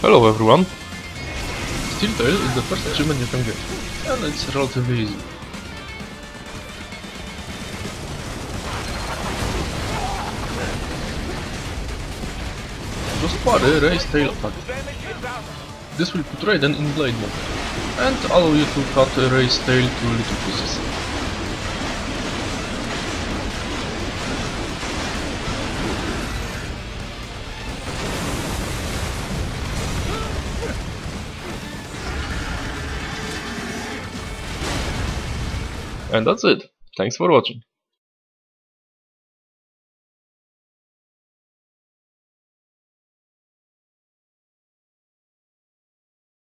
Hello everyone! Steel Tail is the first achievement you can get, and it's relatively easy. Just parry Raise Tail attack. This will put Raiden in blade mode, and allow you to cut Raise Tail to little pieces. And that's it. Thanks for watching.